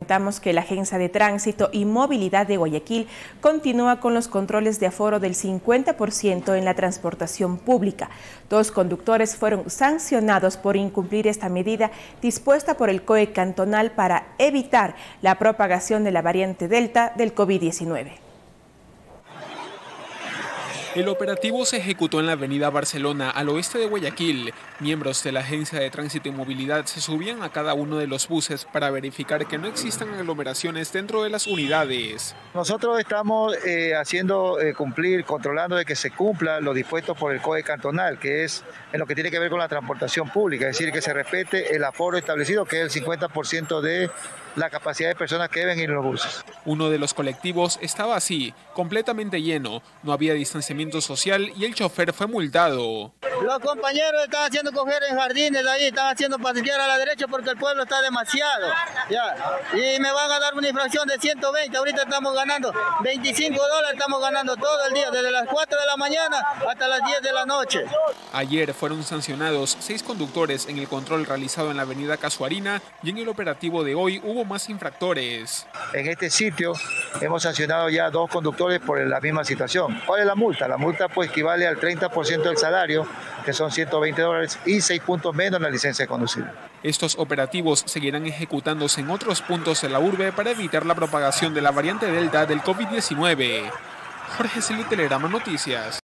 Comentamos que la Agencia de Tránsito y Movilidad de Guayaquil continúa con los controles de aforo del 50% en la transportación pública. 2 conductores fueron sancionados por incumplir esta medida dispuesta por el COE cantonal para evitar la propagación de la variante Delta del COVID-19. El operativo se ejecutó en la avenida Barcelona, al oeste de Guayaquil. Miembros de la Agencia de Tránsito y Movilidad se subían a cada uno de los buses para verificar que no existan aglomeraciones dentro de las unidades. Nosotros estamos haciendo cumplir, controlando de que se cumpla lo dispuesto por el COE cantonal, que es en lo que tiene que ver con la transportación pública, es decir, que se respete el aforo establecido, que es el 50% de la capacidad de personas que deben ir en los buses. Uno de los colectivos estaba así, completamente lleno, no había distanciamiento social y el chofer fue multado. Los compañeros están haciendo coger en jardines de ahí, están haciendo pasear a la derecha porque el pueblo está demasiado. Ya. Y me van a dar una infracción de 120, ahorita estamos ganando $25, estamos ganando todo el día, desde las 4 de la mañana hasta las 10 de la noche. Ayer fueron sancionados 6 conductores en el control realizado en la avenida Casuarina y en el operativo de hoy hubo más infractores. En este sitio hemos sancionado ya 2 conductores por la misma situación. ¿Cuál es la multa? La multa pues equivale al 30% del salario, que son $120 y 6 puntos menos en la licencia de conducir. Estos operativos seguirán ejecutándose en otros puntos de la urbe para evitar la propagación de la variante Delta del COVID-19. Jorge Silva, Telegrama Noticias.